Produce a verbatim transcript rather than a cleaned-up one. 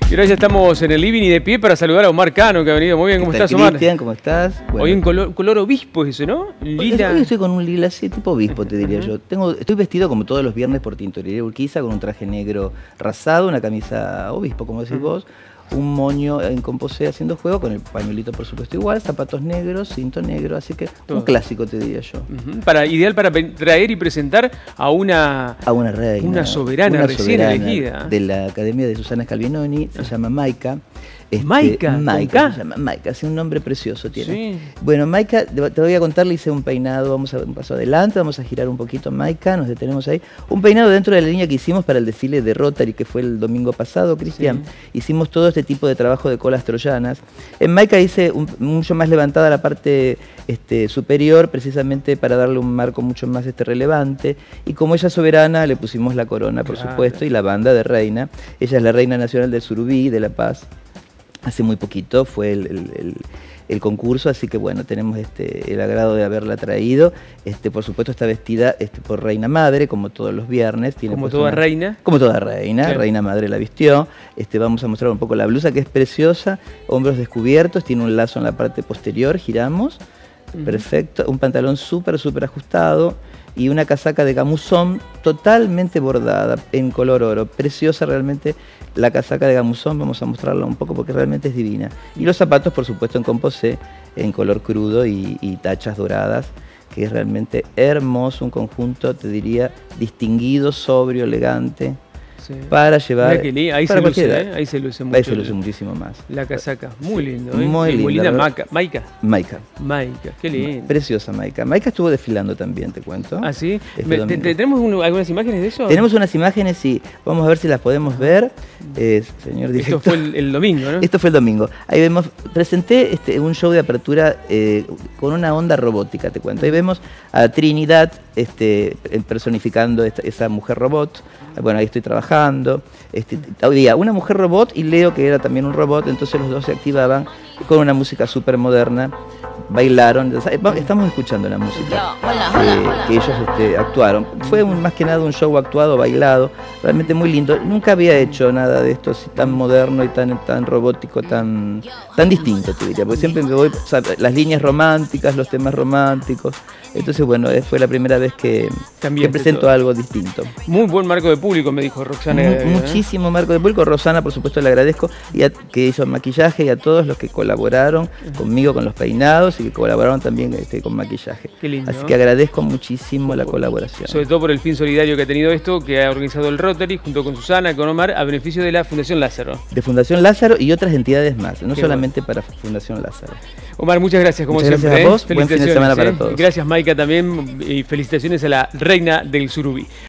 Y ahora ya estamos en el living y de pie para saludar a Omar Cano, que ha venido. Muy bien, ¿cómo estás, Omar? Cristian, ¿cómo estás? Bueno. Hoy en color, color obispo es eso, ¿no? Lila. Hoy estoy con un lila así, tipo obispo, te diría yo. Tengo, estoy vestido como todos los viernes por Tintorería Urquiza, con un traje negro rasado, una camisa obispo, como decís vos, un moño en composé haciendo juego, con el pañuelito por supuesto igual, zapatos negros, cinto negro, así que todo. Un clásico te diría yo. Uh-huh. Para, ideal para traer y presentar a una, a una reina, una soberana una recién soberana elegida. De la Academia de Susana Scalvinoni, se llama Maika. Este, Maika, Maika, se llama Maika, es un nombre precioso tiene. Sí. Bueno, Maika, te voy a contar, le hice un peinado, vamos a dar un paso adelante, vamos a girar un poquito Maika, nos detenemos ahí. Un peinado dentro de la línea que hicimos para el desfile de Rotary, que fue el domingo pasado, Cristian. Sí. Hicimos todo este tipo de trabajo de colas troyanas. En Maika hice un, mucho más levantada la parte este, superior, precisamente para darle un marco mucho más este, relevante. Y como ella es soberana, le pusimos la corona, por claro. supuesto, y la banda de reina. Ella es la reina nacional del Surubí, de La Paz. Hace muy poquito fue el, el, el, el concurso, así que bueno, tenemos este, el agrado de haberla traído. Este, por supuesto está vestida este, por Reina Madre, como todos los viernes. Tiene como toda una, reina. Como toda reina, sí. Reina Madre la vistió. Este, vamos a mostrar un poco la blusa, que es preciosa, hombros descubiertos, tiene un lazo en la parte posterior, giramos, uh-huh. perfecto, un pantalón súper, súper ajustado. Y una casaca de gamuzón totalmente bordada en color oro. Preciosa realmente la casaca de gamuzón, vamos a mostrarla un poco porque realmente es divina. Y los zapatos, por supuesto, en composé, en color crudo y, y tachas doradas, que es realmente hermoso, un conjunto, te diría, distinguido, sobrio, elegante. Sí. Para llevar. Que ahí, para se luce, ¿eh? Ahí se luce mucho. Ahí se luce muchísimo más. La casaca, muy lindo. ¿eh? Muy linda. Muy linda Maika. Maika. Maika. Maika, qué lindo. Preciosa Maika. Maika estuvo desfilando también, te cuento. ¿Ah, sí? Este ¿Te, te, ¿Tenemos un, algunas imágenes de eso? Tenemos unas imágenes, sí. Vamos a ver si las podemos ver. Eh, señor director. Esto fue el, el domingo, ¿no? Esto fue el domingo. Ahí vemos, presenté este, un show de apertura eh, con una onda robótica, te cuento. Ahí vemos a Trinidad este, personificando esta, esa mujer robot. Bueno, ahí estoy trabajando. Este, había una mujer robot y Leo, que era también un robot, entonces los dos se activaban con una música súper moderna, bailaron, estamos escuchando la música eh, que ellos este, actuaron. Fue un, más que nada un show actuado, bailado, realmente muy lindo. Nunca había hecho nada de esto así tan moderno y tan, tan robótico, tan, tan distinto, te diría, porque siempre me voy, o sea, las líneas románticas, los temas románticos. Entonces, bueno, fue la primera vez que, que presento todo. Algo distinto. Muy buen marco de público, me dijo Roxana. Mu muchísimo marco de público. Rosana, por supuesto, le agradezco, y a, que hizo el maquillaje, y a todos los que colaboraron uh-huh. conmigo con los peinados y que colaboraron también este, con maquillaje. Qué lindo. Así que agradezco muchísimo la colaboración. Sobre todo por el fin solidario que ha tenido esto, que ha organizado el Rotary junto con Susana, con Omar, a beneficio de la Fundación Lázaro. De Fundación Lázaro y otras entidades más, no Qué solamente bueno. para Fundación Lázaro. Omar, muchas gracias, como muchas siempre. Gracias a vos, ¿eh? Buen fin de semana para todos. Gracias, Maika, también, y felicitaciones a la reina del Surubí.